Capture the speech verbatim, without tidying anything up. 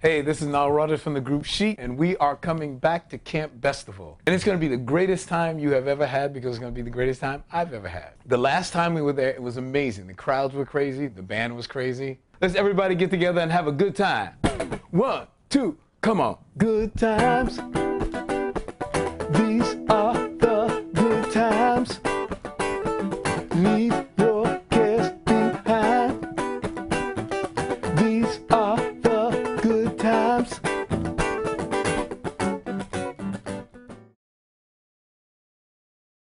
Hey, this is Nile Rodgers from the group Chic, and we are coming back to Camp Bestival. And it's going to be the greatest time you have ever had because it's going to be the greatest time I've ever had. The last time we were there, it was amazing. The crowds were crazy. The band was crazy. Let's everybody get together and have a good time. One, two, come on. Good times. These are the good times. Leave your cares behind. These are